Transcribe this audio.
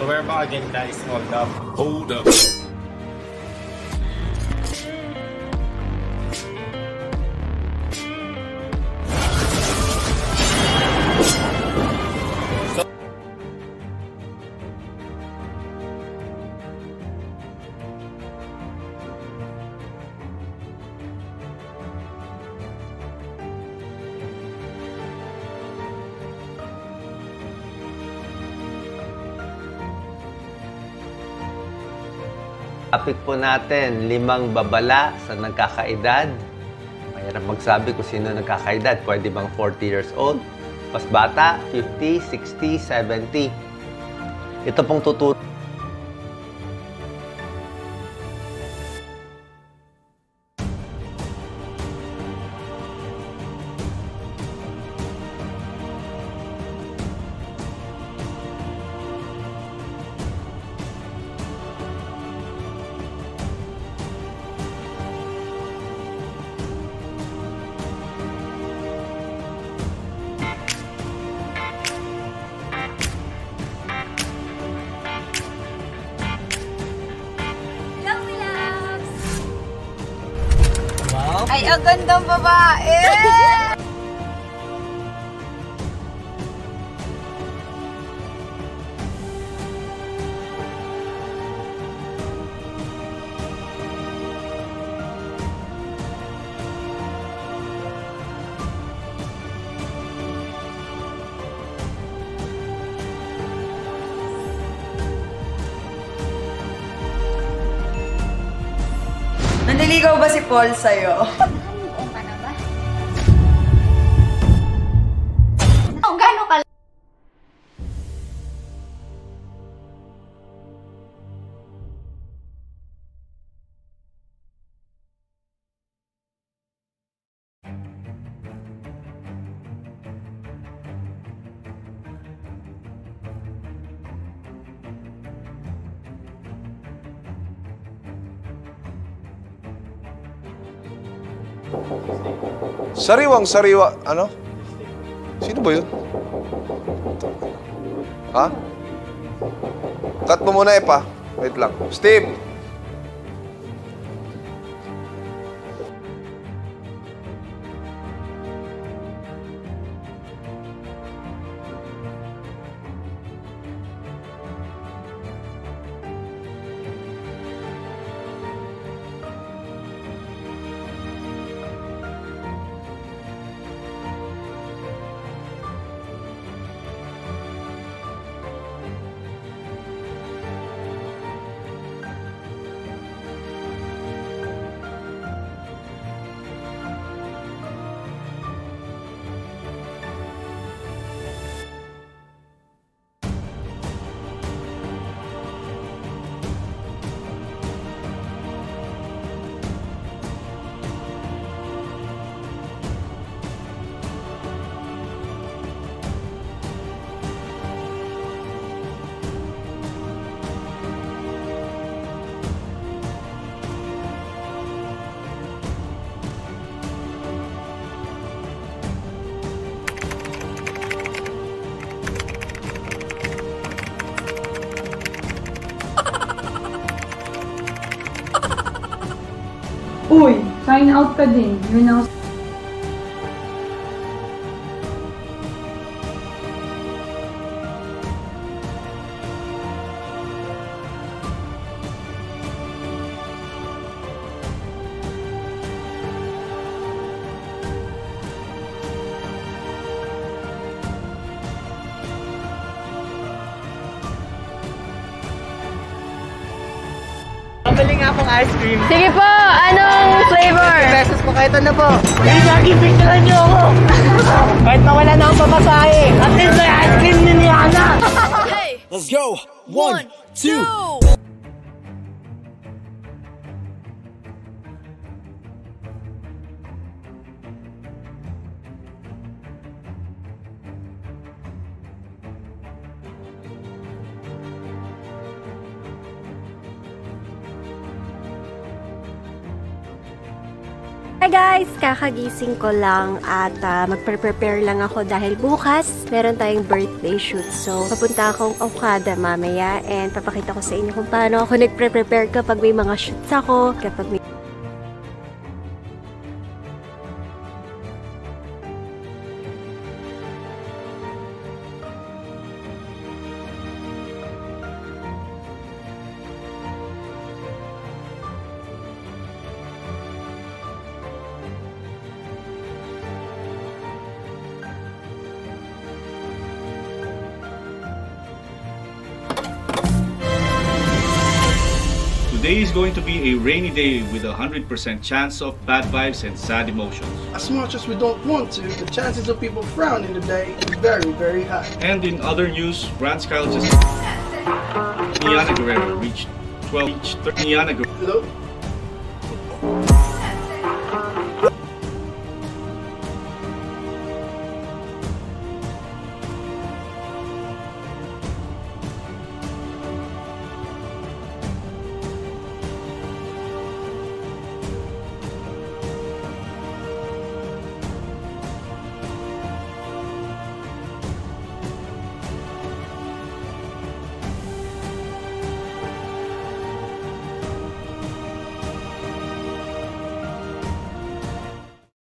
So we're back again, guys. Hold up. Hold up. Topic po natin, 5 babala sa nagkakaedad. Mahirap magsabi kung sino nagkakaedad. Pwede bang 40 years old? Mas bata, 50, 60, 70. Ito pong tuturo. Ay, ang gandang babae! Nanliligaw ba si Paul sa'yo? Oo ka na ba? Oh, gano'n ka? Sariwang-sariwa. Ano? Sino ba yun? Ha? Cut mo muna, Epa. Wait lang. Steve! Uy, sign out ka din. You're now... Pabili nga akong ice cream. Sige po, anong flavor? Pesos po kayo, ito na po. Hey, lagi picturean niyo ako. Kahit nawala na akong pamasahe. At least may ice cream ni Niana. Hey! Let's go. 1, 2. Hi guys! Kakagising ko lang at magpre-prepare lang ako dahil bukas meron tayong birthday shoot. So, papunta akong Okada mamaya and papakita ko sa inyo kung paano ako nagpre-prepare kapag may mga shoots ako, kapag may Today is going to be a rainy day with a 100% chance of bad vibes and sad emotions. As much as we don't want to, the chances of people frowning today is very, very high. And in other news, Grand Skyles just Niana Guerrero reached 12. Niana Guerrero. Hello?